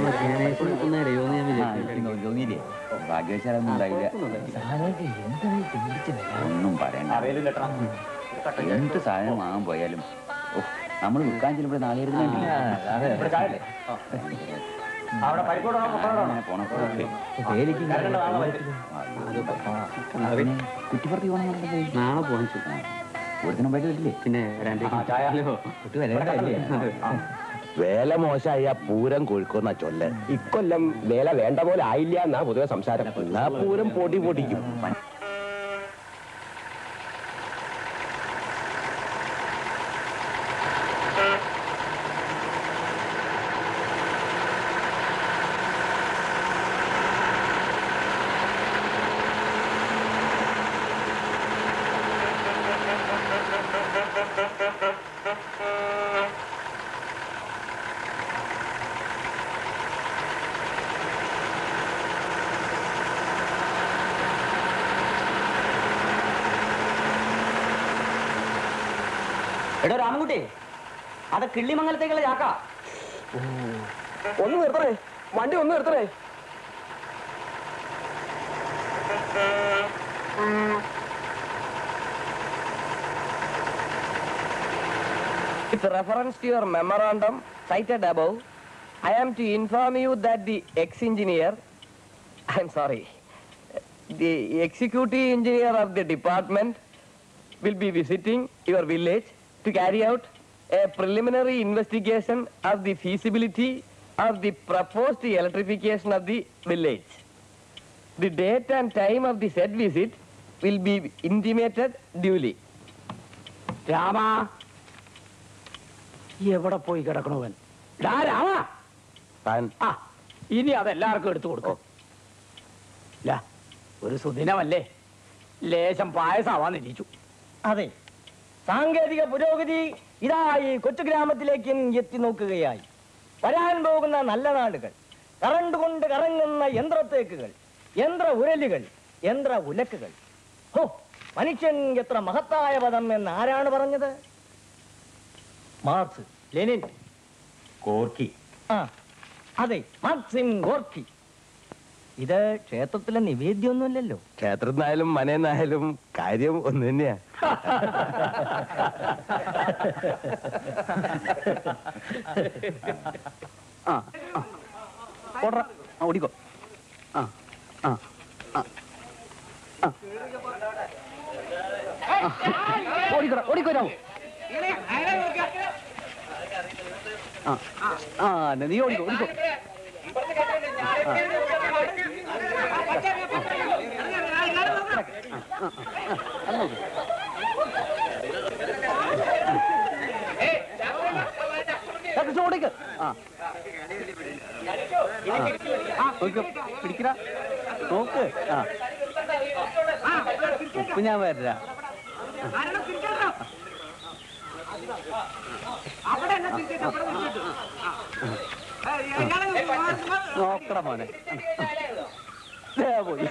തോന്നിയില്ലേ? ഭാഗ്യവശാലൊന്നും ഉണ്ടായില്ല. ഒന്നും പറയണ്ട. എന്ത് സാധനം വാങ്ങാൻ പോയാലും നമ്മൾ വിൽക്കാൻ ചെല്ലുമ്പോൾ നാളെ കുറ്റിപ്പുറത്ത് പോകണം. നാളെ പോകാൻ ഒരുത്തിനും പോയിട്ട് വരില്ലേ? പിന്നെ വേല മോശമായ പൂരം കോഴിക്കോന്നാ ചൊല്ല്. ഇക്കൊല്ലം വേല വേണ്ട പോലെ ആയില്ല എന്നാ പൊതുവെ സംസാരം. എന്നാ പൂരം പൊടി പൊടിക്കും. എടോ രാമൻകുട്ടി, അത് കിള്ളിമംഗലത്തേക്കുള്ള ചാക്ക. ഒന്ന് നിർത്തണേ, വണ്ടി ഒന്ന് നിർത്തണേ. With reference to your memorandum cited above, I am to inform you that the ex-engineer, the executive engineer of the department will be visiting your village to carry out a preliminary investigation of the feasibility of the proposed electrification of the village. The date and time of the said visit will be intimated duly. Rama, എവിടെ പോയി കിടക്കണവൻ? രാമ, ഇനി അതെല്ലാവർക്കും എടുത്തു കൊടുക്കും. ഒരു സുദിനമല്ലേ, ലേശം പായസമാവാന്നിരിച്ചു. അതെ, സാങ്കേതിക പുരോഗതി ഇതാ ഈ കൊച്ചു ഗ്രാമത്തിലേക്കും എത്തി നോക്കുകയായി. വരാൻ പോകുന്ന നല്ല നാളുകൾ, കറണ്ട് കൊണ്ട് കറങ്ങുന്ന യന്ത്രത്തേക്കുകൾ, യന്ത്ര ഉരലുകൾ, യന്ത്ര ഉലക്കുകൾ. ഹോ, മനുഷ്യൻ എത്ര മഹത്തായ പദം എന്ന് ആരാണ് പറഞ്ഞത്? Marx, Lenin, Gorky. അതെ, മാർക്സിൻ ഗോർക്കി. ഇത് ക്ഷേത്രത്തിലെ നിവേദ്യമൊന്നുമല്ലല്ലോ. ക്ഷേത്രത്തിനായാലും മനേന്നായാലും കാര്യം ഒന്ന് തന്നെയാ. ഓടിക്കോ. ഓടിക്കോ. നീ ഓടിക്കോ. ഓടിക്കോ. പിടിക്കറ നോക്ക്. ഉപ്പ് ഞാൻ വരാ. നോക്കട മോനെ. പോയി.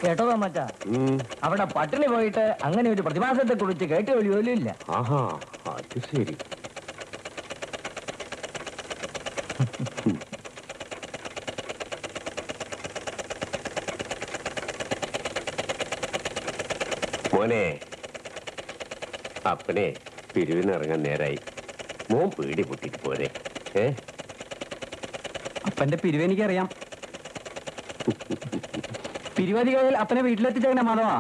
കേട്ടോ തോമാച്ചാ, അവിടെ പട്ടിണി പോയിട്ട് അങ്ങനെ ഒരു പ്രതിമാസത്തെ കുറിച്ച് കേട്ട് പോലും ഇല്ല. ആഹാ, അത് ശരി. മോനെ, അപ്പനെ പിരിവിനിറങ്ങാൻ നേരായി. മോൻ പേടി പൊട്ടിട്ട് പോരെ. അപ്പന്റെ പിരിവ് എനിക്കറിയാം. പിരിവധികളിൽ അപ്പനെ വീട്ടിലെത്തിച്ചേക്കണേ മാധവാ.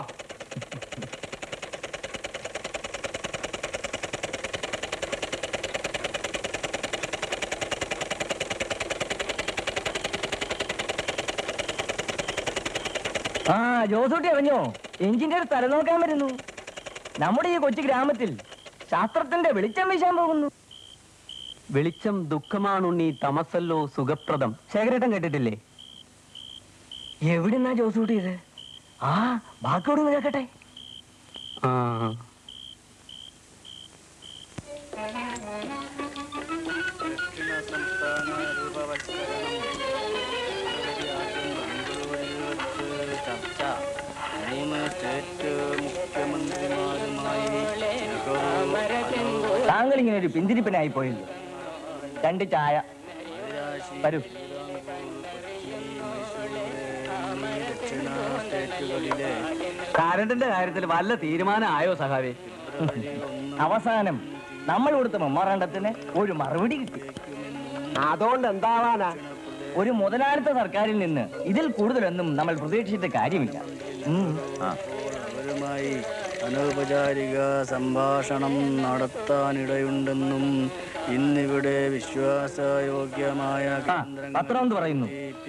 ജോസൂട്ടി അറിഞ്ഞോ, എഞ്ചിന്റെ ഒരു തല നോക്കാൻ വരുന്നു. നമ്മുടെ ഈ കൊച്ചു ഗ്രാമത്തിൽ ശാസ്ത്രത്തിന്റെ വെളിച്ചം വീശാൻ പോകുന്നു. വെളിച്ചം ദുഃഖമാണുണ്ണി, തമസല്ലോ സുഖപ്രദം. ശേഖരേട്ടൻ കേട്ടിട്ടില്ലേ? എവിടുന്നാ ജോസൂട്ടി ഇത്? ബാക്കിയോട് കേൾക്കട്ടെ. താങ്കൾ ഇങ്ങനെ ഒരു പിന്തിരിപ്പനായി പോയില്ലേ? 2 ചായ വരൂ. കരണ്ടിന്റെ കാര്യത്തിൽ വല്ല തീരുമാനം ആയോ സഹാവേ? അവസാനം നമ്മൾ കൊടുത്ത മെമ്മോറാണ്ടത്തിന് ഒരു മറുപടി കിട്ടി. അതുകൊണ്ട് എന്താവാനാ? ഒരു മുതലാളിത്ത സർക്കാരിൽ നിന്ന് ഇതിൽ കൂടുതലൊന്നും നമ്മൾ പ്രതീക്ഷിച്ചിട്ട് കാര്യമില്ല. അവരുമായി അനൗപചാരിക സംഭാഷണം നടത്താനിടയുണ്ടെന്നും ഇന്നിവിടെ വിശ്വാസയോഗ്യമായ പത്രം പറയുന്നു.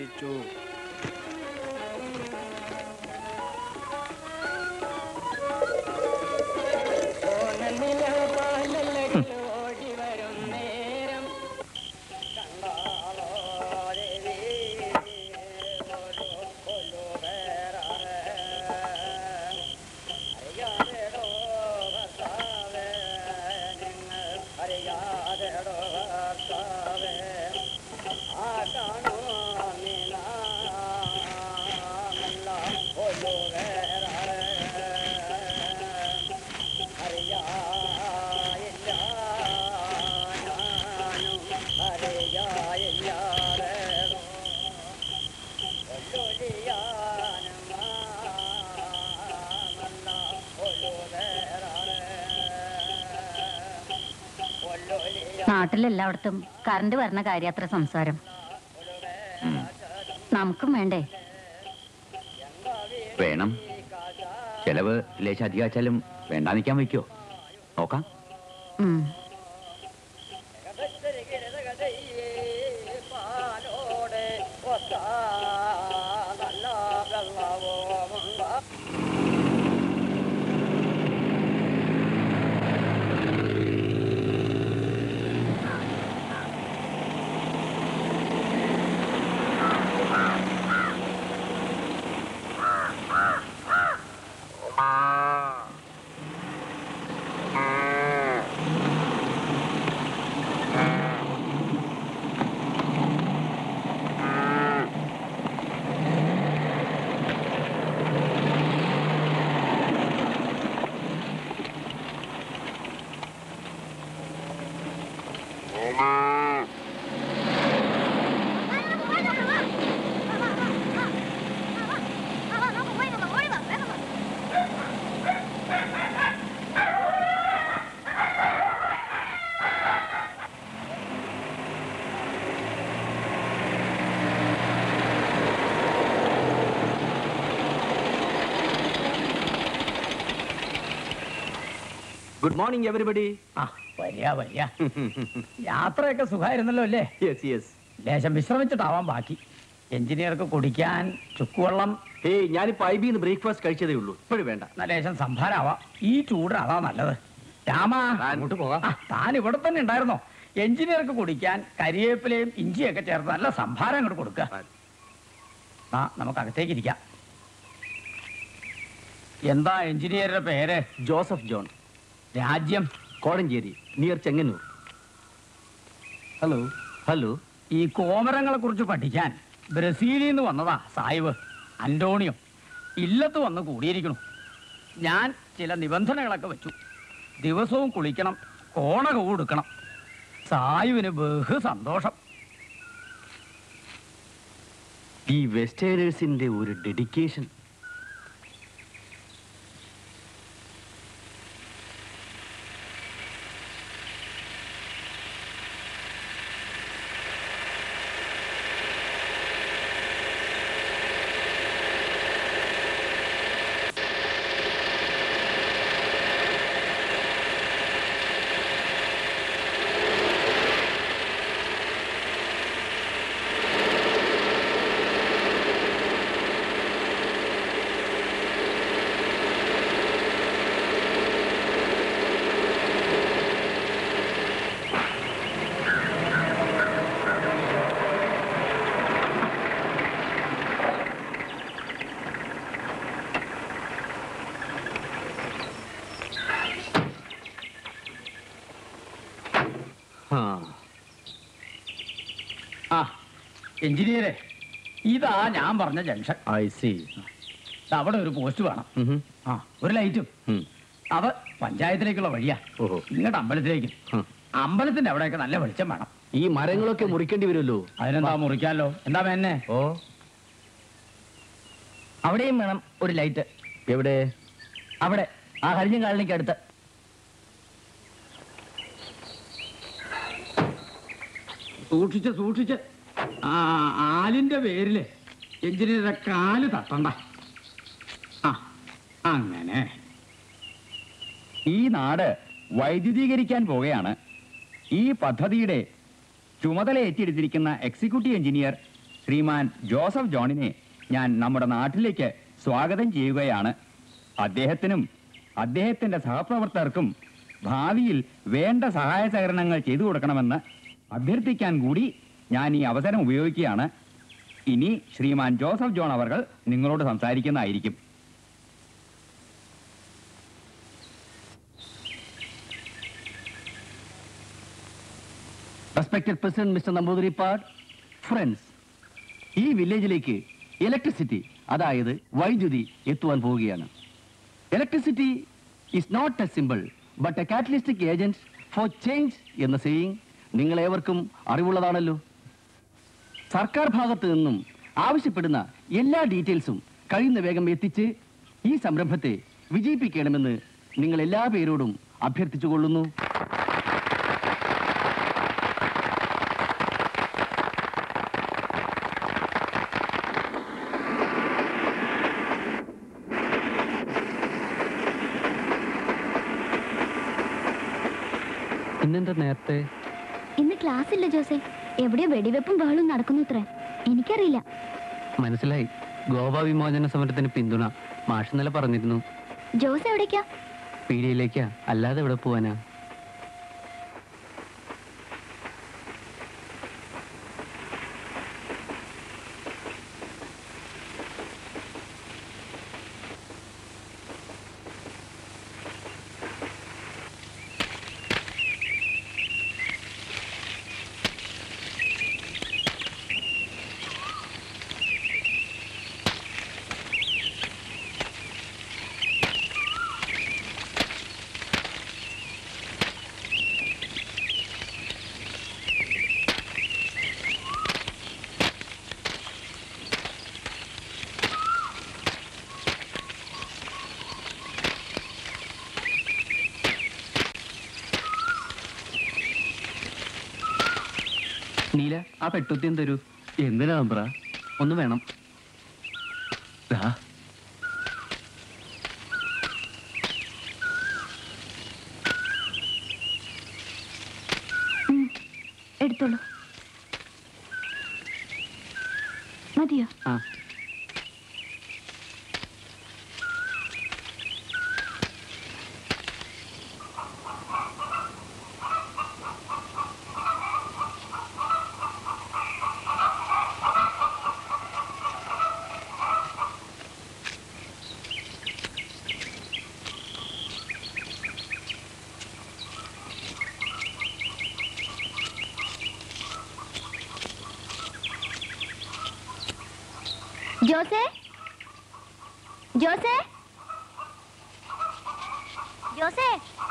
നാട്ടിലെല്ലായിടത്തും കറണ്ട് വരണ കാര്യത്ര സംസാരം. നമുക്കും വേണ്ടേ? വേണം. ചെലവ് ലേശം അധികാച്ചാലും വേണ്ടാ നിൽക്കാൻ വയ്ക്കോ? നോക്കാം. Good morning everybody. വരിക. യാത്രയൊക്കെ സുഖമായിരുന്നല്ലോ അല്ലേ? Yes yes. ലേശം വിശ്രമിച്ചിട്ടാവാൻ ബാക്കി. എഞ്ചിനീയർക്ക് കുടിക്കാൻ ചുക്കുവെള്ളം. ഞാനിപ്പോ IB-ന്ന് ബ്രേക്ക്ഫാസ്റ്റ് കഴിച്ചതേ ഉള്ളൂ. ഇപ്പോഴും വേണ്ട. ലേശം സംഭാരമാവാം. ഈ ചൂട് അതാ നല്ലത്. രാമാ, അങ്ങോട്ട് പോകാം. താൻ ഇവിടെ തന്നെ ഉണ്ടായിരുന്നോ? എഞ്ചിനീയർക്ക് കുടിക്കാൻ കരിവേപ്പിലയും ഇഞ്ചിയൊക്കെ ചേർത്ത് നല്ല സംഭാരം അങ്ങോട്ട് കൊടുക്കുക. നമുക്ക് അകത്തേക്ക് ഇരിക്കാം. എന്താ എഞ്ചിനീയറുടെ പേര്? Joseph John. രാജ്യം? കോടഞ്ചേരി, നിയർ ചെങ്ങന്നൂർ. ഹലോ. ഈ കോമരങ്ങളെ കുറിച്ച് പഠിക്കാൻ ബ്രസീലിൽ നിന്ന് വന്നതാ സായിബ് അന്റോണിയോ. ഇല്ലത്ത് വന്ന് കൂടിയിരിക്കണം. ഞാൻ ചില നിബന്ധനകളൊക്കെ വെച്ചു. ദിവസവും കുളിക്കണം, കോണകവും എടുക്കണം. സായുവിന് ബഹു സന്തോഷം. ഈ വെസ്റ്റേണേഴ്സിന്റെ ഒരു ഡെഡിക്കേഷൻ. എഞ്ചിനീയറെ, ഇതാ ഞാൻ പറഞ്ഞ ജംഗ്ഷൻ. I C. അവിടെ ഒരു പോസ്റ്റ് വേണം. ഒരു ലൈറ്റും. അവ പഞ്ചായത്തിലേക്കുള്ള വഴിയാ. ഇങ്ങോട്ട് അമ്പലത്തിലേക്ക്. അമ്പലത്തിന്റെ അവിടെയൊക്കെ നല്ല വെളിച്ചം വേണം. ഈ മരങ്ങളൊക്കെ മുറിക്കേണ്ടി വരുമല്ലോ. അതിനെന്താ, മുറിക്കാലോ. എന്താ വേന്നെ? അവിടെയും വേണം ഒരു ലൈറ്റ്. എവിടെ? അവിടെ ആ ഹരിജൻ കാലനിക്ക് അടുത്ത്. സൂക്ഷിച്ച് ആലിന്റെ പേരില് എഞ്ചിനീയറെ കാല് തട്ടണ്ട. അങ്ങനെ ഈ നാട് വൈദ്യുതീകരിക്കാൻ പോവുകയാണ്. ഈ പദ്ധതിയുടെ ചുമതല ഏറ്റെടുത്തിരിക്കുന്ന എക്സിക്യൂട്ടീവ് എഞ്ചിനീയർ ശ്രീമാൻ ജോസഫ് ജോണിനെ ഞാൻ നമ്മുടെ നാട്ടിലേക്ക് സ്വാഗതം ചെയ്യുകയാണ്. അദ്ദേഹത്തിനും അദ്ദേഹത്തിന്റെ സഹപ്രവർത്തകർക്കും ഭാവിയിൽ വേണ്ട സഹായ സഹകരണങ്ങൾ ചെയ്തു കൊടുക്കണമെന്ന് അഭ്യർത്ഥിക്കാൻ കൂടി ഞാൻ ഈ അവസരം ഉപയോഗിക്കുകയാണ്. ഇനി ശ്രീമാൻ ജോസഫ് ജോൺ അവർ നിങ്ങളോട് സംസാരിക്കുന്നതായിരിക്കും. Respected president mister Namboodiripad, friends, ഈ വില്ലേജിലേക്ക് ഇലക്ട്രിസിറ്റി, അതായത് വൈദ്യുതി എത്തുവാൻ പോവുകയാണ്. Electricity is not a simple but a catalystic agent for change എന്ന സേയിങ് നിങ്ങളേവർക്കും അറിവുള്ളതാണല്ലോ. സർക്കാർ ഭാഗത്ത് നിന്നും ആവശ്യപ്പെടുന്ന എല്ലാ ഡീറ്റെയിൽസും കഴിയുന്ന വേഗം എത്തിച്ച് ഈ സംരംഭത്തെ വിജയിപ്പിക്കണമെന്ന് നിങ്ങൾ എല്ലാ പേരോടും അഭ്യർത്ഥിച്ചുകൊള്ളുന്നു. ഇന്നെന്താ നേരത്തെ? ഇന്ന് ക്ലാസ് ഇല്ല ജോസെ. എവിടെയോ വെടിവെപ്പും ബഹളും നടക്കുന്നു ഇത്രേ. എനിക്കറിയില്ല. മനസ്സിലായി. ഗോവ വിമോചന സമരത്തിന് പിന്തുണ മാഷ് ഇന്നലെ പറഞ്ഞിരുന്നു. ജോസ് എവിടേക്കാ? പീഡിയയിലേക്കാ. അല്ലാതെ എവിടെ പോവാനാ? നീല, ആ പെട്ടുത്തിയും തരൂ. എന്തിനാ നമ്പ്ര? ഒന്ന് വേണം. എടുത്തോളൂ. മതിയോ? ആ. ജോസേ, ജോസേ ജോസേ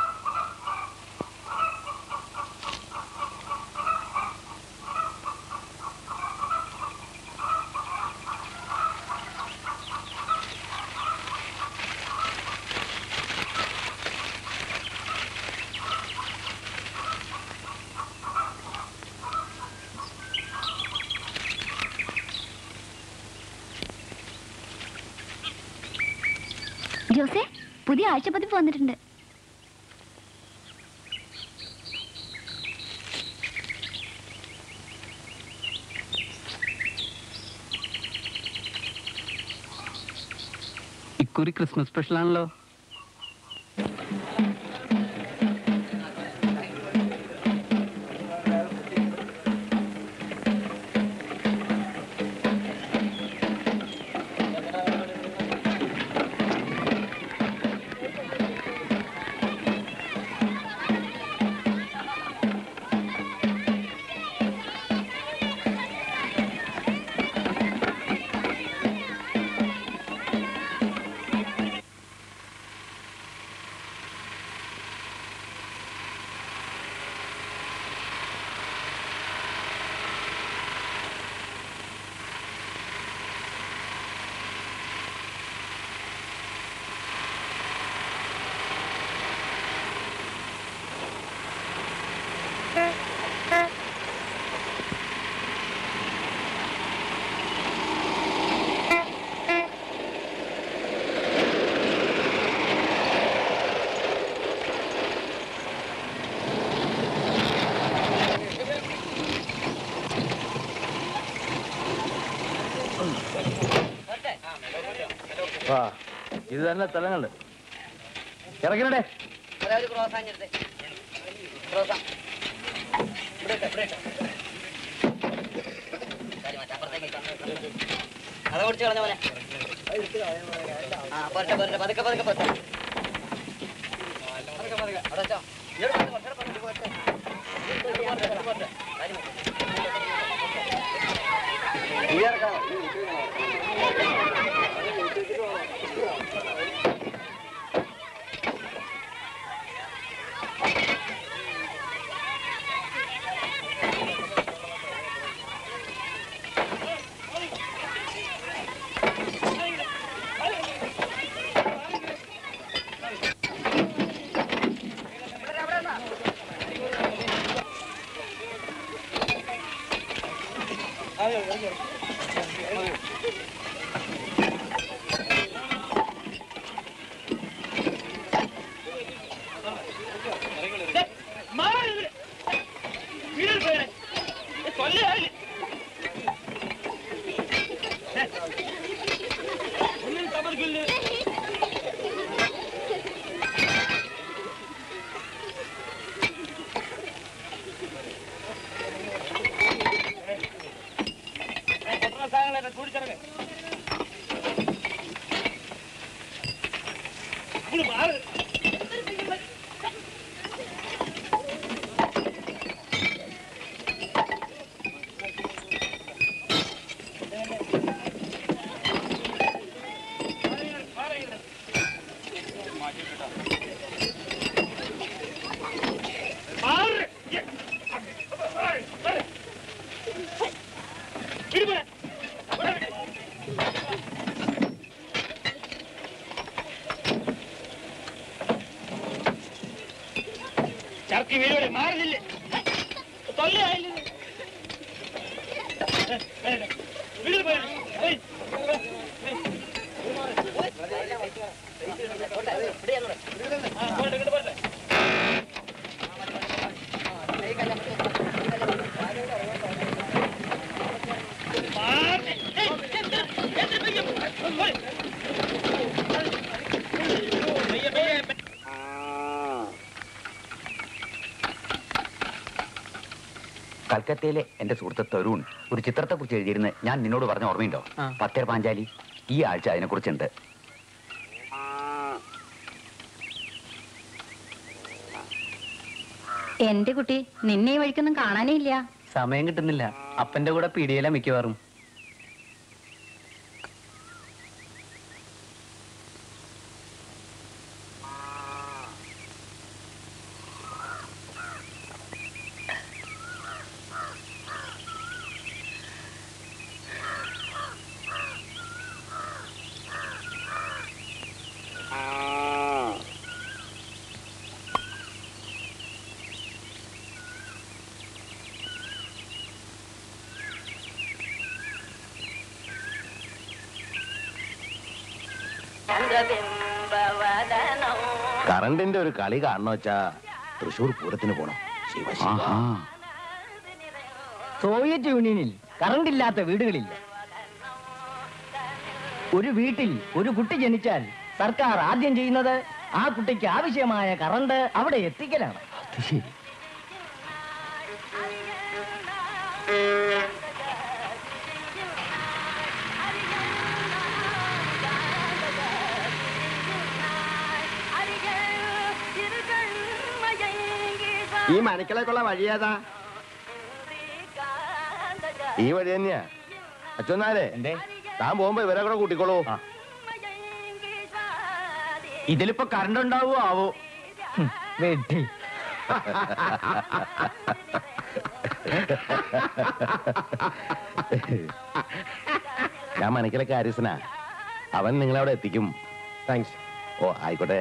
ജോസേ പുതിയ ആഴ്ചപ്പതിപ്പ് വന്നിട്ടുണ്ട്. ഇക്കുറി ക്രിസ്മസ് സ്പെഷ്യൽ ആണല്ലോ. ഇത് തന്നെ സ്ഥലങ്ങളുണ്ട്. ഇറങ്ങണേ. അത് കുടിച്ച് കളഞ്ഞ പോലെ പതുക്കെ പതുക്കെ പതുക്കെ ചർക്കി വീട് മാറുന്നില്ലേ തൊല്ലയായില്ലേ കൽക്കത്തയിലെ എന്റെ സുഹൃത്ത് തരുൺ ഒരു ചിത്രത്തെ കുറിച്ച് എഴുതിയിരുന്ന് ഞാൻ നിന്നോട് പറഞ്ഞ ഓർമ്മയുണ്ടോ? പത്തേർ പാഞ്ചാലി. ഈ ആഴ്ച അതിനെ കുറിച്ചുണ്ട്. എന്റെ കുട്ടി നിന്നെ ഈ വഴിക്കൊന്നും കാണാനേ ഇല്ല. സമയം കിട്ടുന്നില്ല. അപ്പന്റെ കൂടെ പിടിയില മിക്കവാറും. കറണ്ടിന്റെ ഒരു കളി കാണണ വെച്ചാ തൃശ്ശൂർ പൂരത്തിന് പോണം. സോവിയറ്റ് യൂണിയനിൽ കറണ്ട് ഇല്ലാത്ത വീടുകളില്ല. ഒരു വീട്ടിൽ ഒരു കുട്ടി ജനിച്ചാൽ സർക്കാർ ആദ്യം ചെയ്യുന്നത് ആ കുട്ടിക്ക് ആവശ്യമായ കറണ്ട് അവിടെ എത്തിക്കലാണ്. ഈ മനക്കിലേക്കുള്ള വഴി ഏതാ? ഈ വഴി തന്നെയാ. അച്ഛനാരെ താൻ പോകുമ്പോ ഇവരെ കൂടെ കൂട്ടിക്കോളൂ. ഇതിലിപ്പോ കറണ്ട് ഉണ്ടാവോ ആവോ? വെട്ടി ഞാൻ മനക്കിലെ കാര്യസ്ഥനാ. അവൻ നിങ്ങളവിടെ എത്തിക്കും. താങ്ക്സ്. ഓ ആയിക്കോട്ടെ.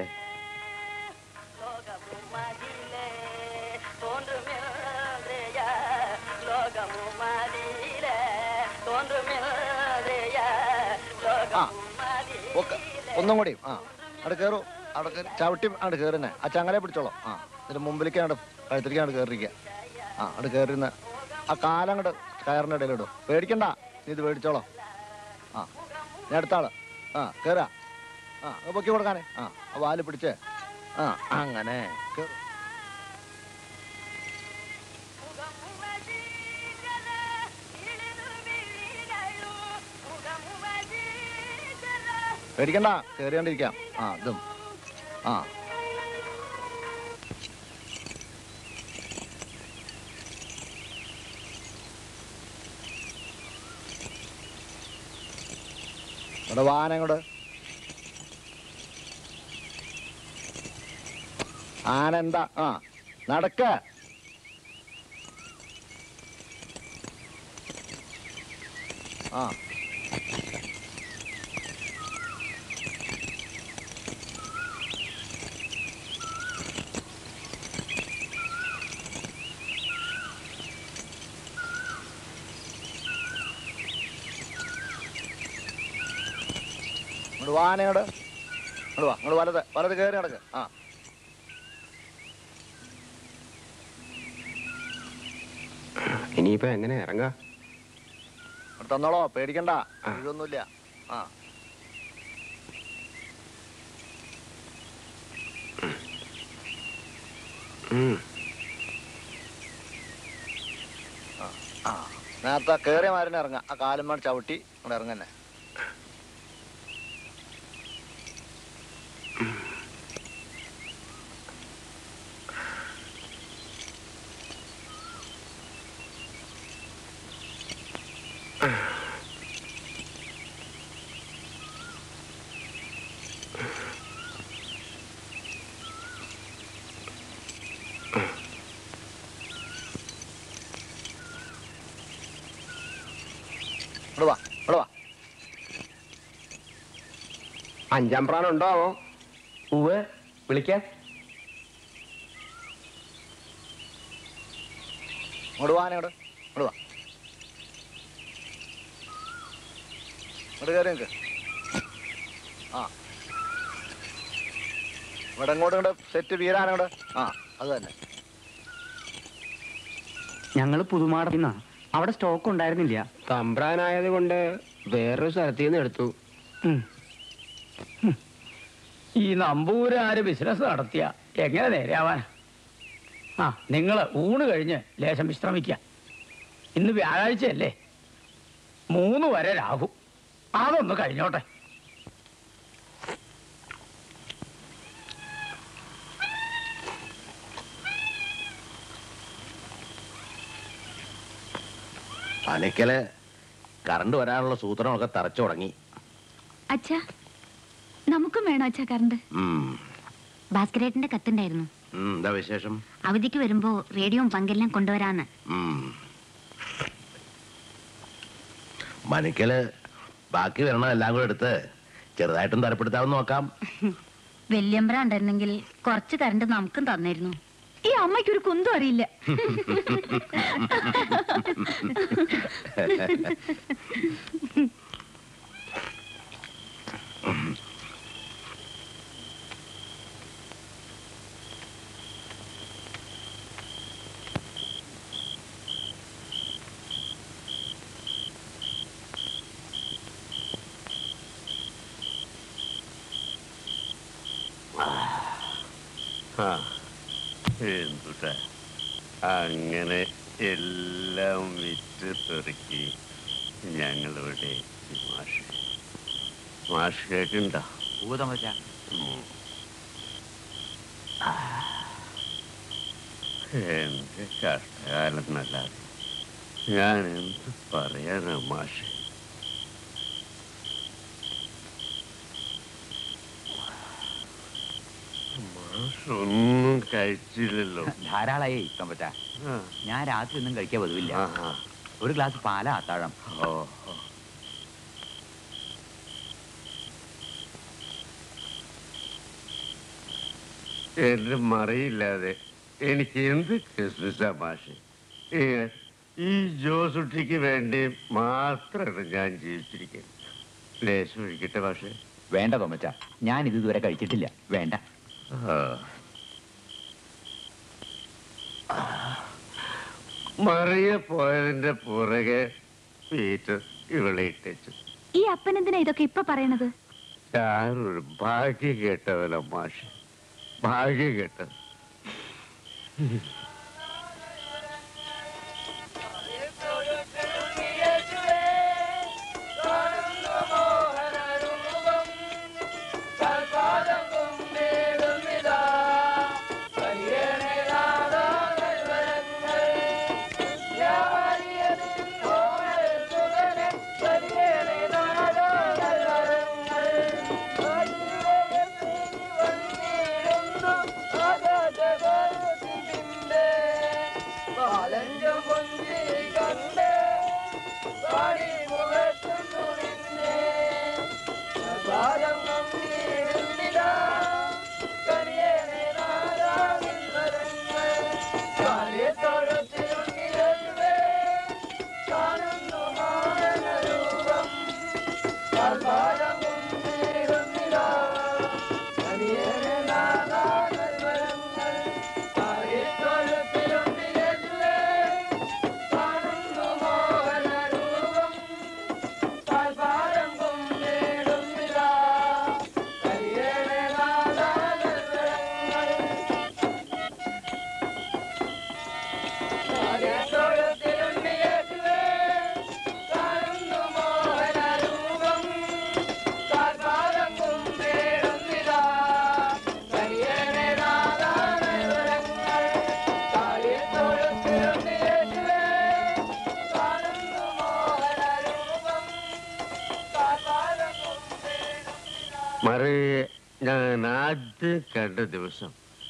ഒന്നും കൂടി അവിടെ കയറൂ. അവിടെ ചവിട്ടി അവിടെ കയറുന്നേ. ആ ചങ്ങലെ പിടിച്ചോളൂ. ഇതിന്റെ മുമ്പിലേക്ക് അവിടെ കഴുത്തിലേക്ക് അവിടെ കയറിയിരിക്കുക. അവിടെ കയറിന്ന് ആ കാലം അങ്ങോട്ട് കയറിന്റെ ഇടയിലിടും. പേടിക്കണ്ട, നീ ഇത് പേടിച്ചോളോ. ഞാൻ അടുത്താള്. കയറാ. പൊക്കി കൊടുക്കാനേ. ആ വാല് പിടിച്ചേ. അങ്ങനെ പേടിക്കണ്ട, കയറിയാണ്ടിരിക്കാം. ഇതും ഇവിടെ വാനങ്ങോട്. ആന എന്താ? നടക്ക. വാനയോട് അങ്ങോട്ട് വാ. അങ്ങോട്ട് വലത് കയറി നടക്ക്. ഇനിയിപ്പോ എങ്ങനെ ഇറങ്ങാ? തന്നോളോ, പേടിക്കണ്ട, ഇതൊന്നുമില്ല. നേരത്തെ കയറിയ മാരിനെ ഇറങ്ങാം. ആ കാലുമാർ ചവിട്ടി അവിടെ ഇറങ്ങന്നെ. അഞ്ചാം പ്രാണം ഉണ്ടോ? ഉവ്വ്, വിളിക്കാം. ഇങ്ങോട്ട് വാ. ഇങ്ങോട്ട് വാ. ഇങ്ങോട്ട് കയറി നിൽക്ക്. ഇവിടെ ഇങ്ങോട്ട് സെറ്റ് വീരാനോട്. അത് തന്നെ. ഞങ്ങള് പുതുമാടന്ന അവിടെ സ്റ്റോക്ക് ഉണ്ടായിരുന്നില്ല. തമ്പ്രാനായത് കൊണ്ട് വേറൊരു സ്ഥലത്ത് നിന്ന് എടുത്തു. ഈ നമ്പൂരാര് ബിസിനസ് നടത്തിയ എങ്ങനെ നേരെയാവാൻ? നിങ്ങള് ഊണ് കഴിഞ്ഞ് ലേശം വിശ്രമിക്കുക. ഇന്ന് വ്യാഴാഴ്ചയല്ലേ, 3 വരെ രാഹു. അതൊന്ന് കഴിഞ്ഞോട്ടെ. പനക്കല് കറണ്ട് വരാനുള്ള സൂത്രമൊക്കെ തറച്ചു തുടങ്ങി. അച്ഛാ, നമുക്കും വേണോ അച്ഛാ കറണ്ട്? ഭാസ്കരേട്ടന്റെ കത്തുണ്ടായിരുന്നു. എന്താ വിശേഷം? അവധിക്ക് വരുമ്പോ റേഡിയോയും പങ്കെല്ലാം കൊണ്ടുവരാന്ന്. മനക്കല് ബാക്കി വരണം എല്ലാം കൂടെ എടുത്ത് ചെറുതായിട്ടും തരപ്പെടുത്താമെന്ന് നോക്കാം. വല്യമ്പ്ര ഉണ്ടായിരുന്നെങ്കിൽ കുറച്ച് കറണ്ട് നമുക്കും തന്നിരുന്നു. ഈ അമ്മയ്ക്കൊരു കുന്തും അറിയില്ല. എന്തുട്ടാ അങ്ങനെ എല്ലാം വിറ്റ് പെറുക്കി ഞങ്ങളിവിടെ മാഷ് കേൾക്കണ്ട എന്റെ കഷ്ടകാലം നല്ലാതെ ഞാൻ എന്ത് പറയാനാ മാഷ്? ഒന്നും കഴിച്ചില്ലല്ലോ. ധാരാളായി പറ്റാ. ഞാൻ രാത്രി ഒന്നും കഴിക്കാൻ പതിവില്ല. ഒരു ഗ്ലാസ് പാല അത്താഴം. എന്റെ മറിയില്ലാതെ എനിക്ക് എന്ത് ക്രിസ്മസാ മാഷെ? ഈ ജോസുട്ടിക്ക് വേണ്ടി മാത്രമാണ് ഞാൻ ജീവിച്ചിരിക്കുന്നത്. ലേശം ഒഴിക്കട്ടെ മാഷെ? വേണ്ട തോമച്ച, ഞാൻ ഇത് ഇതുവരെ കഴിച്ചിട്ടില്ല. വേണ്ട. മറിയ പോയതിന്റെ പുറകെ പീറ്റർ ഇവളെ ഇട്ടു. ഈ അപ്പനെന്തിനാ ഇതൊക്കെ ഇപ്പൊ പറയണത്? ഞാനൊരു ഭാഗ്യം കേട്ടവല്ല മാഷെ, ഭാഗ്യം കേട്ടത്. മറിയെ ഞാൻ ആദ്യം കണ്ട ദിവസം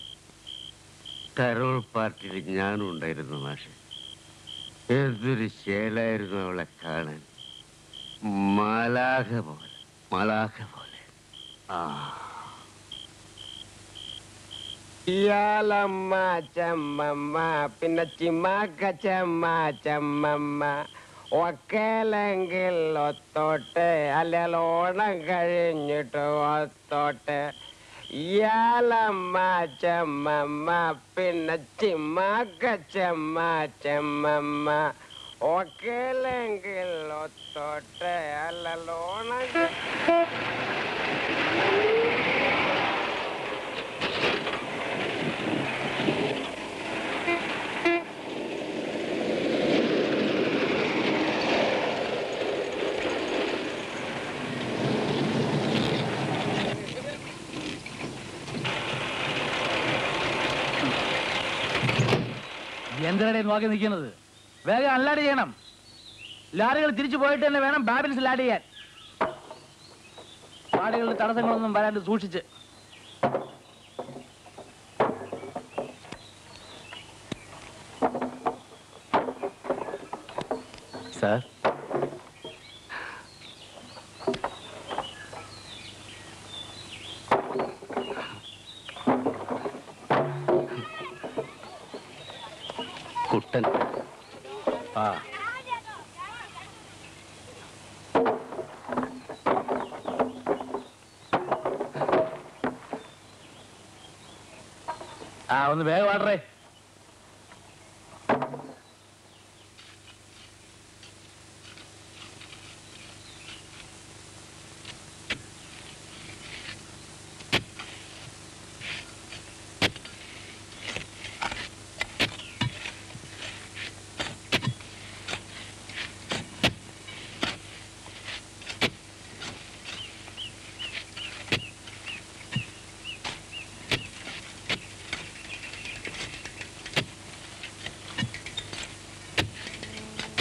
കരോൾ പാർട്ടിയിൽ ഞാനും ഉണ്ടായിരുന്നു മാഷെ. എന്തൊരു ശേലായിരുന്നു അവളെ കാണാൻ. മാലാഖ പോലെ, മാലാഖ പോലെ. ഇയാളമ്മ ചമ്മമ്മ പിന്നെ ചിമ്മാക്ക ചെമ്മ ചമ്മമ്മ ഒക്കെല്ലെങ്കിൽ ഒത്തോട്ടെ അല്ലെങ്കിൽ ഓണം കഴിഞ്ഞിട്ട് ഒത്തോട്ടെ. ഇയാളമ്മ ചെമ്മമ്മ പിന്നെ ചിമ്മാക്ക ചെമ്മ ചെമ്മമ്മ ഒക്കെല്ലെങ്കിൽ ഒത്തോട്ടെ അല്ലെങ്കിൽ ഓണം. എന്തിനടെ നോക്കി നിൽക്കുന്നത്? വേഗം അൺലോഡ് ചെയ്യണം. ലാറികൾ തിരിച്ചു പോയിട്ട് തന്നെ വേണം ബാബിൽസ് ലാഡ് ചെയ്യാൻ. പാടികളുടെ തടസ്സങ്ങളൊന്നും വരാണ്ട് സൂക്ഷിച്ച്. സാർ, കുട്ടൻ. ഒന്ന് വേഗം വാടറേ.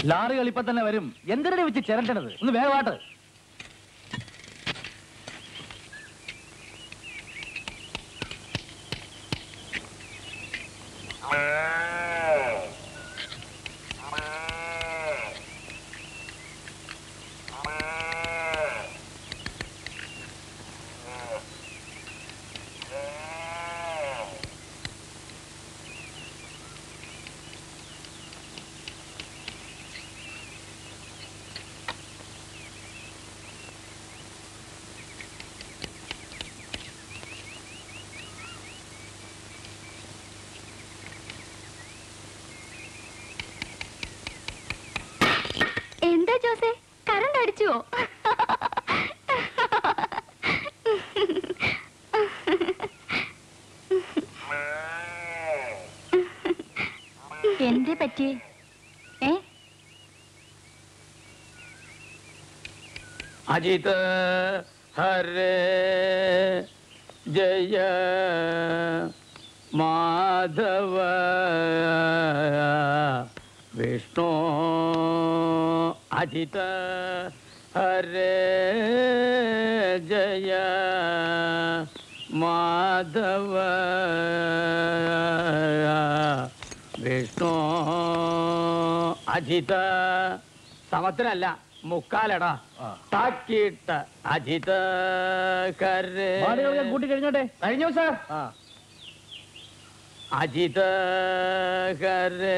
ലാറികൾ ഇപ്പൊ തന്നെ വരും. എന്തിനടി വെച്ച് ചിരട്ടണത്? ഒന്ന് വേഗമാട്ട്. എന്താ ജോസേ, കറണ്ട് അടിച്ചുവോ? എന്തേ പറ്റി? അജിത് ഹരേ ജയ മാധവ വിഷ്ണു അജിത ഹരേ ജയ മാധവ വിഷ്ണു അജിത സമത്തിനല്ല മുക്കാലടാ താക്കിട്ട അജിത ഹരേ കൂട്ടി കഴിഞ്ഞോട്ടെ. കഴിഞ്ഞു സാർ. അജിത ഹരേ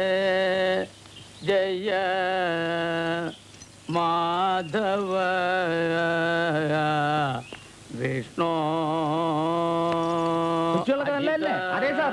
ജയ മാധവ വിഷ്ണു അതെ സാർ.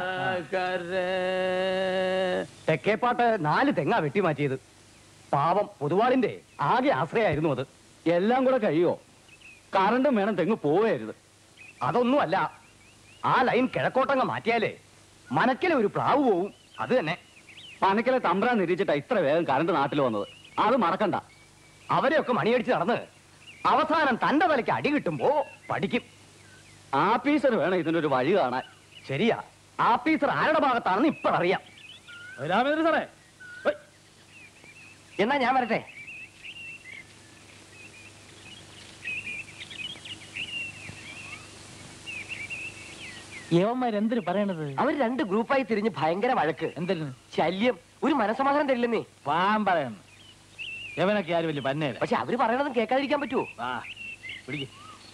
തെക്കേപ്പാട്ട് 4 തെങ്ങാ വെട്ടി മാറ്റിയത്. പാവം പൊതുവാളിന്റെ ആകെ ആശ്രയായിരുന്നു അത്. എല്ലാം കൂടെ കഴിയോ? കറണ്ടും വേണം, തെങ്ങ് പോവരുത്. അതൊന്നുമല്ല, ആ ലൈൻ കിഴക്കോട്ടങ്ങ് മാറ്റിയാലേ മനക്കിലെ ഒരു പ്ലാവ് പോവും. അത് തന്നെ. പനക്കിലെ തമ്പ്രാൻ നിരീച്ചിട്ടാ ഇത്ര വേഗം കറണ്ട് നാട്ടിൽ വന്നത്. അത് മറക്കണ്ട. അവരെയൊക്കെ മണിയടിച്ച് നടന്ന് അവസാനം തന്റെ തലയ്ക്ക് അടി കിട്ടുമ്പോ പഠിക്കും. ആഫീസർ വേണം ഇതിനൊരു വഴി കാണാൻ. ശരിയാ, ആഫീസർ ആരുടെ ഭാഗത്താണെന്ന് ഇപ്പോഴറിയാം. രാമേന്ദ്ര സാറേ, എന്നാ ഞാൻ വരട്ടെ. യവന്മാരെന്തിനു പറയണത്? അവർ 2 ഗ്രൂപ്പായി തിരിഞ്ഞ് ഭയങ്കര വഴക്ക്. എന്തിനു? ശല്യം. ഒരു മനസ്സമാധാനം തരില്ലെന്നേ. പാൻ പറയണം. യവനൊക്കെ ആരും വലിയ പന്നേല. പക്ഷെ അവര് പറയണതും കേൾക്കാതിരിക്കാൻ പറ്റുമോ? പിടിക്ക്.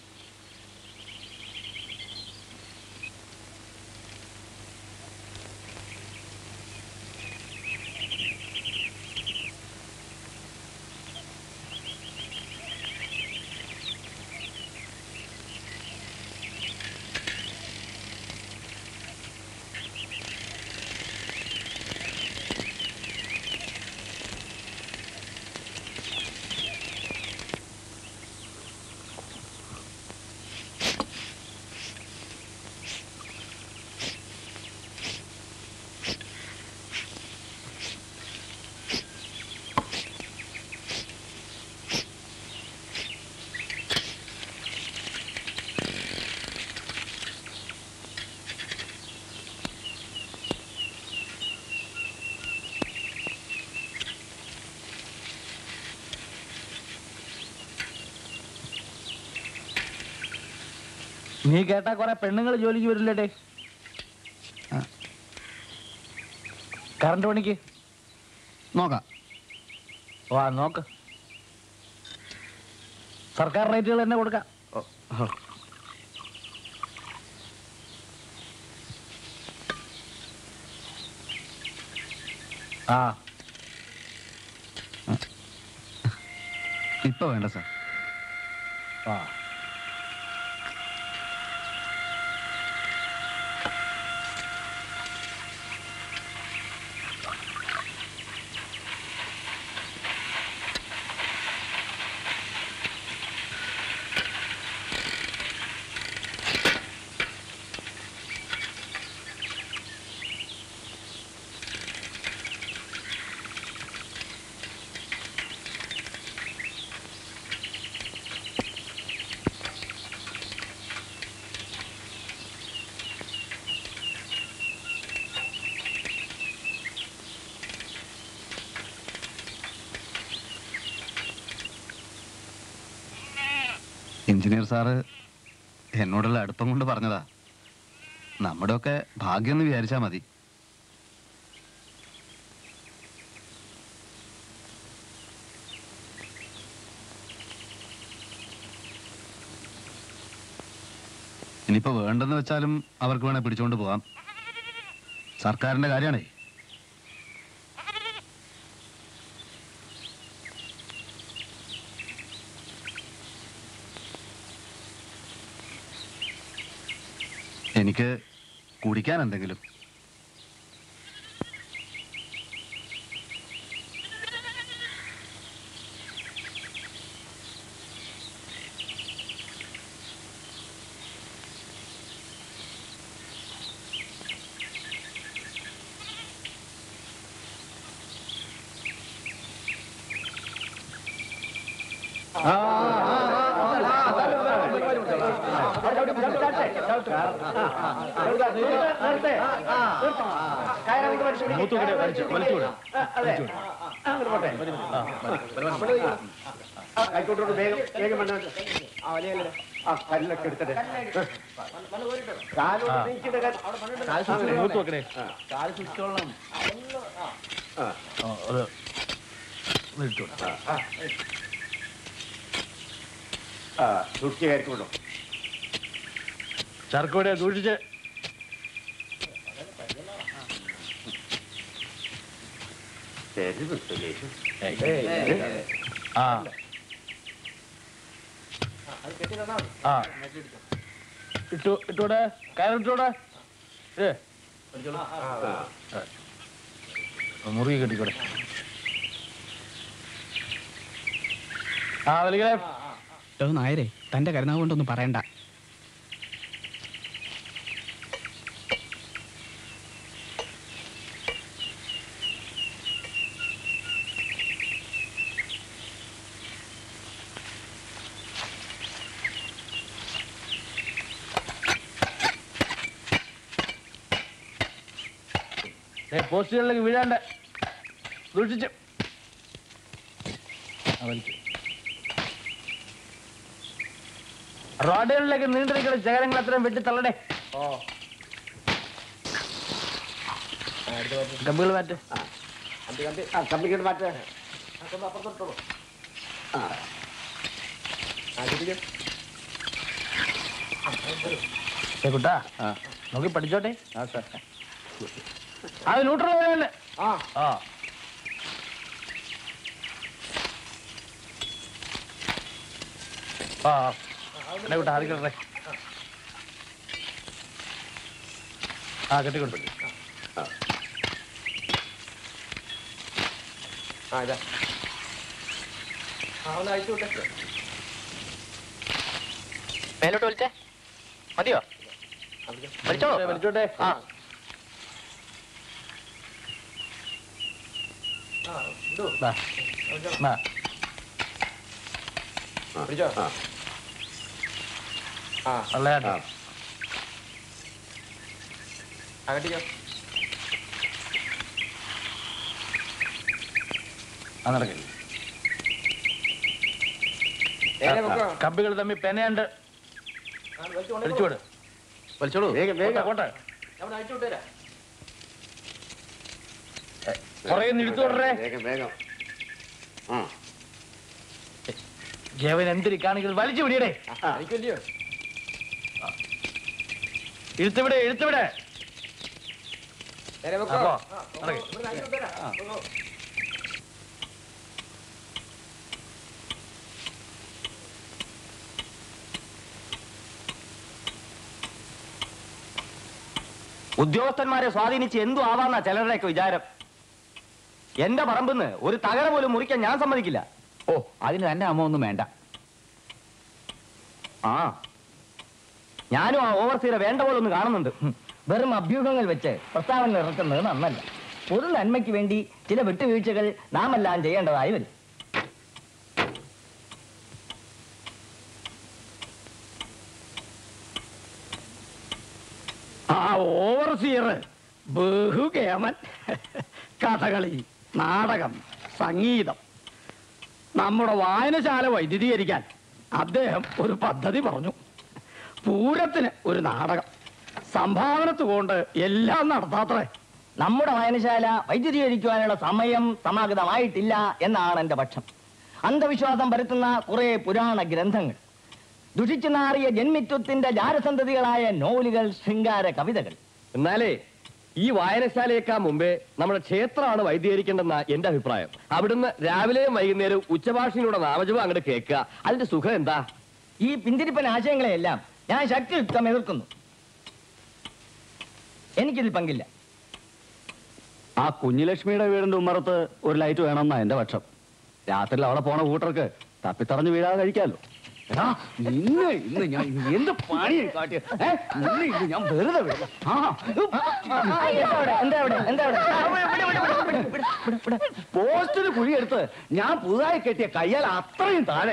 നീ കേട്ടാ കുറെ പെണ്ണുങ്ങൾ ജോലിക്ക് വരില്ലേടേ. കറണ്ട് പണിക്ക് നോക്കാം. നോക്ക്. സർക്കാർ റേറ്റുകൾ തന്നെ കൊടുക്കാം. ഇപ്പൊ വേണ്ട സാർ. എഞ്ചിനീയർ സാറ് എന്നോടുള്ള അടുപ്പം കൊണ്ട് പറഞ്ഞതാ. നമ്മുടെയൊക്കെ ഭാഗ്യം എന്ന് വിചാരിച്ചാ മതി. ഇനിയിപ്പോ വേണ്ടെന്ന് വെച്ചാലും അവർക്ക് വേണേ പിടിച്ചുകൊണ്ട് പോവാം. സർക്കാരിന്റെ കാര്യമാണേ. എനിക്ക് കുടിക്കാൻ എന്തെങ്കിലും. ചർക്കോടെ സൂക്ഷിച്ച്. ഇട്ടൂടെ കയറിട്ടൂടെ മുറുകി കെട്ടിക്കൂടെ. നായരെ തന്റെ കരുനാവ് കൊണ്ടൊന്നും പറയണ്ട. പോസ്റ്റുകളിലേക്ക് വീഴാണ്ട് സൂക്ഷിച്ച്. റോഡുകളിലേക്ക് നീണ്ടിരിക്കുന്ന ശകലങ്ങൾ അത്രയും വെട്ടിത്തള്ളടേ. കമ്പികൾ മാറ്റ്. കമ്പിക്കട്ട് മാറ്റ്. കുട്ടാ നോക്കി പഠിച്ചോട്ടെ. അത് ന്യൂട്രൽ വേണല്ലേ? കൂട്ടാ അത് കിട്ടേ. കെട്ടിക്കൊണ്ടു. മേലോട്ട് വിളിച്ചേ മതിയോ? വലിച്ചോട്ടെ. കമ്പികൾ തമ്മിൽ പെനയുണ്ട്. വലിച്ചോളൂ. കോട്ടെ ജവൻ എന്തിരിക്കാണെങ്കിൽ വലിച്ചു വിടിയടേ. എഴുത്തുവിടെ. ഉദ്യോഗസ്ഥന്മാരെ സ്വാധീനിച്ച് എന്തു ആവാന്നാ ചിലരുടെയൊക്കെ വിചാരം. എന്റെ പറമ്പെന്ന് ഒരു തകര പോലും മുറിക്കാൻ ഞാൻ സമ്മതിക്കില്ല. ഓ, അതിന് തന്നെ അമ്മ ഒന്നും വേണ്ട. ഞാനും ആ ഓവർസീറെ വേണ്ട പോലെ ഒന്ന് കാണുന്നുണ്ട്. വെറും അഭ്യൂഹങ്ങൾ വെച്ച് പ്രസ്താവന ഇറക്കുന്നത് നന്നല്ല. ഒരു നന്മയ്ക്ക് വേണ്ടി ചില വിട്ടുവീഴ്ചകൾ നാം എല്ലാം ചെയ്യേണ്ടതായി വരും. ആ ഓവർസീർ ബഹുകേമൻ. കഥകളി, നാടകം, സംഗീതം. നമ്മുടെ വായനശാല വൈദ്യുതീകരിക്കാൻ അദ്ദേഹം ഒരു പദ്ധതി പറഞ്ഞു. പൂരത്തിന് ഒരു നാടകം, സംഭാവനത്തുകൊണ്ട് എല്ലാം നടത്താത്രേ. നമ്മുടെ വായനശാല വൈദ്യുതീകരിക്കുവാനുള്ള സമയം സമാഗതമായിട്ടില്ല എന്നാണ് എന്റെ പക്ഷം. അന്ധവിശ്വാസം പരത്തുന്ന കുറെ പുരാണ ഗ്രന്ഥങ്ങൾ, ദുഷിച്ചു നാറിയ ജന്മിത്വത്തിന്റെ ജാരസന്തതികളായ നോവലുകൾ, ശൃംഗാര കവിതകൾ. എന്നാലേ ഈ വായനശാലയേക്കാൾ മുമ്പേ നമ്മുടെ ക്ഷേത്രമാണ് വൈദ്യീകരിക്കേണ്ടെന്ന എന്റെ അഭിപ്രായം. അവിടുന്ന് രാവിലെയും വൈകുന്നേരവും ഉച്ചഭാഷയിലൂടെ നാമജപം അങ്ങോട്ട് കേൾക്കുക. അതിന്റെ സുഖം എന്താ? ഈ പിന്തിരിപ്പൻ ആശയങ്ങളെയെല്ലാം ഞാൻ ശക്തിയുക്തം എതിർക്കുന്നു. എനിക്കിതിൽ പങ്കില്ല. ആ കുഞ്ഞിലക്ഷ്മിയുടെ വീടിന്റെ ഉമ്മറത്ത് ഒരു ലൈറ്റ് വേണമെന്നാ എന്റെ പക്ഷം. രാത്രിയിൽ അവിടെ പോണ കൂട്ടർക്ക് തപ്പിത്തറഞ്ഞു വീഴാതെ കഴിക്കാമല്ലോ. ഇന്ന് ഞാൻ എന്ത് പണി കാട്ടിയ ഞാൻ വെറുതെ പോസ്റ്റിന് കുഴിയെടുത്ത് ഞാൻ പുതുതായി കെട്ടിയ കയ്യാൽ അത്രയും താഴെ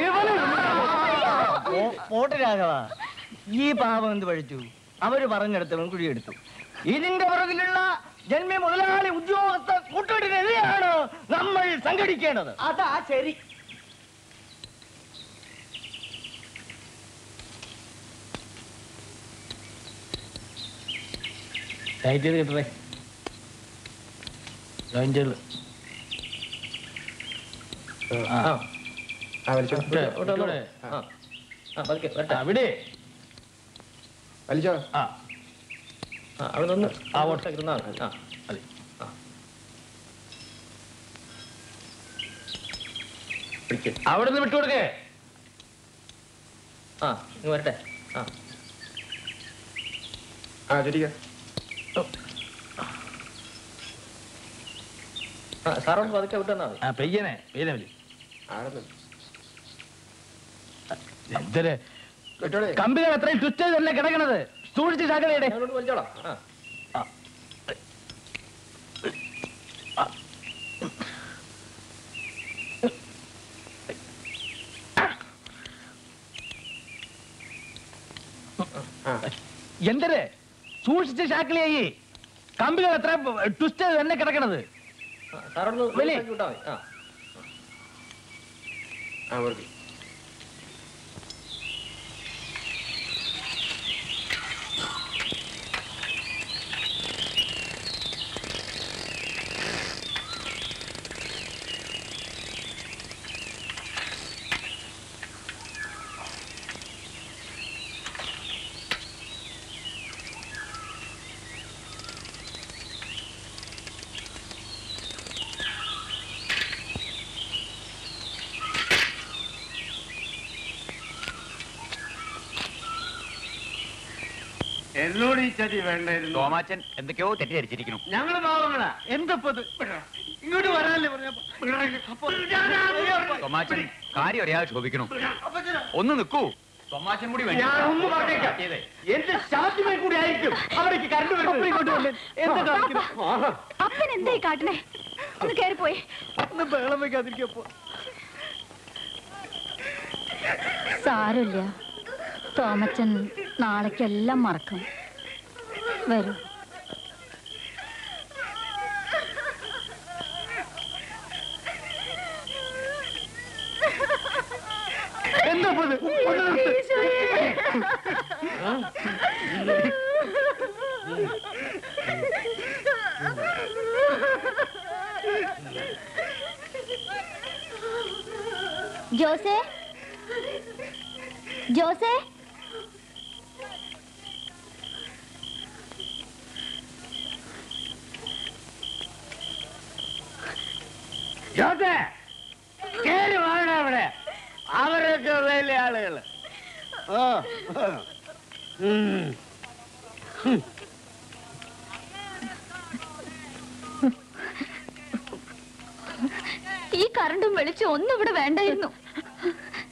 പോട്ട് രാഘവ, ഈ പാവം എന്ത് പഴിച്ചു? അവര് പറഞ്ഞെടുത്തവൻ കുഴിയെടുത്തു. ഇതിന്റെ പുറകിലുള്ള ജന്മി മുതലാളി ഉദ്യോഗസ്ഥ കൂട്ടുകെട്ടിനെതിരെയാണ് നമ്മൾ സംഘടിക്കേണ്ടത്. അതാ ശരി. ടൈറ്റ് ചെയ്ത് കിട്ടേ. ജോയിൻ ചെയ്ത് അവിടെ വലിച്ചോ. അവിടെ നിന്ന് ആ ഓട്ടൊക്കെ ഇരുന്നാ മതി. അവിടെ നിന്ന് വിട്ടുകൊടുക്കേ. ഇങ്ങ് വരട്ടെ. ശരിയാ. സാറോട് പതുക്കെ വിട്ടെന്നാ മതി. പെയ്യനെ പെയ്യനെ എന്തരെ കമ്പികൾ എത്രയും ട്വിസ്റ്റ് ചെയ്തല്ലേ കിടക്കണത്. സൂക്ഷിച്ച് ശാഖലയുടെ വലിച്ചോളാം. എന്തരെ സൂക്ഷിച്ച് ശാക്കളിയായി. കമ്പികൾ എത്ര ട്വിസ്റ്റ് ചെയ്ത് തന്നെ കിടക്കണത്. സാറോട് വിട്ടാ മതി. എന്നോട് ഈ ചതി വേണ്ടായിരുന്നു. തോമാച്ചൻ എന്തൊക്കെയോ തെറ്റിദ്ധരിച്ചിരിക്കുന്നു. ഞങ്ങള് പാവങ്ങളാ. എന്തപ്പത് ഇങ്ങോട്ട് വരാനല്ലേ പറഞ്ഞപ്പോ തോമാച്ചൻ കാര്യം അറിയാതെ ശോഭിക്കണു. ഒന്ന് നിൽക്കൂ. തോമാച്ചൻ കൂടി വേണ്ടി. ഞാൻ ഒന്ന് പറഞ്ഞേക്കാം. എന്റെ ശാസ്ത്രമേ കൂടി ആയിരിക്കും അവിടേക്ക് കരണ്ട് അപ്പൻ എന്തായി കാട്ടണേ? ഒന്ന് കേറിപ്പോയി. ഒന്ന് ബഹളം വെക്കാതിരിക്കപ്പോ. സാരമില്ല, തോമച്ചൻ നാളേക്കെല്ലാം മറക്കും. വരൂ. എന്താ ജോസേ, ജോസേ, ജോസേ കേറി വാഴ അവിടെ. അവരൊക്കെ വലിയ ആളുകള്. ഈ കറണ്ടും വെളിച്ചം ഒന്നും ഇവിടെ വേണ്ടായിരുന്നു.